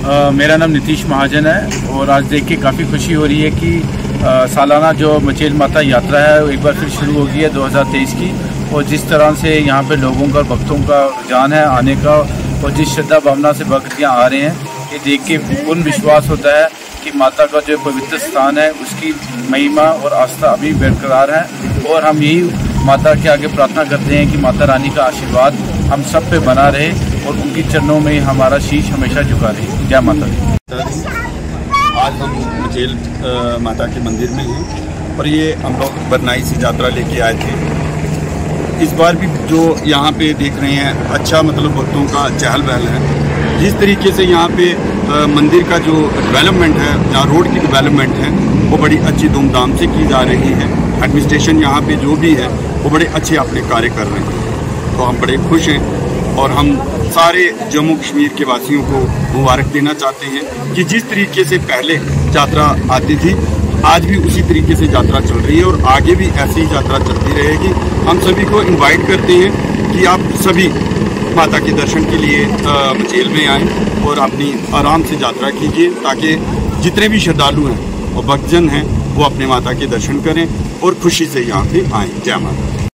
मेरा नाम नीतीश महाजन है और आज देख के काफ़ी खुशी हो रही है कि सालाना जो मचेल माता यात्रा है वो एक बार फिर शुरू हो गई है 2023 की। और जिस तरह से यहाँ पे लोगों का, भक्तों का रुझान है आने का और जिस श्रद्धा भावना से भक्त यहाँ आ रहे हैं, ये देख के पूर्ण विश्वास होता है कि माता का जो पवित्र स्थान है उसकी महिमा और आस्था अभी बरकरार है। और हम यही माता के आगे प्रार्थना करते हैं कि माता रानी का आशीर्वाद हम सब पे बना रहे और उनके चरणों में हमारा शीश हमेशा झुका रहे। जय माता दी। आज हम मचेल माता के मंदिर में हैं और ये हम लोग बरनाई से यात्रा लेके आए थे। इस बार भी जो यहाँ पे देख रहे हैं अच्छा मतलब भक्तों का चहल पहल है। जिस तरीके से यहाँ पे मंदिर का जो डेवलपमेंट है, जहाँ रोड की डेवलपमेंट है वो बड़ी अच्छी धूमधाम से की जा रही है। एडमिनिस्ट्रेशन यहाँ पे जो भी है वो बड़े अच्छे अपने कार्य कर रहे हैं, तो हम बड़े खुश हैं। और हम सारे जम्मू कश्मीर के वासियों को मुबारक देना चाहते हैं कि जिस तरीके से pहले यात्रा आती थी आज भी उसी तरीके से यात्रा चल रही है और आगे भी ऐसी ही यात्रा चलती रहेगी। हम सभी को इनवाइट करते हैं कि आप सभी माता के दर्शन के लिए मचेल में आएँ और अपनी आराम से यात्रा कीजिए, ताकि जितने भी श्रद्धालु हैं और भक्तजन हैं वो अपने माता के दर्शन करें और खुशी से यहाँ पे आएँ। जय माता।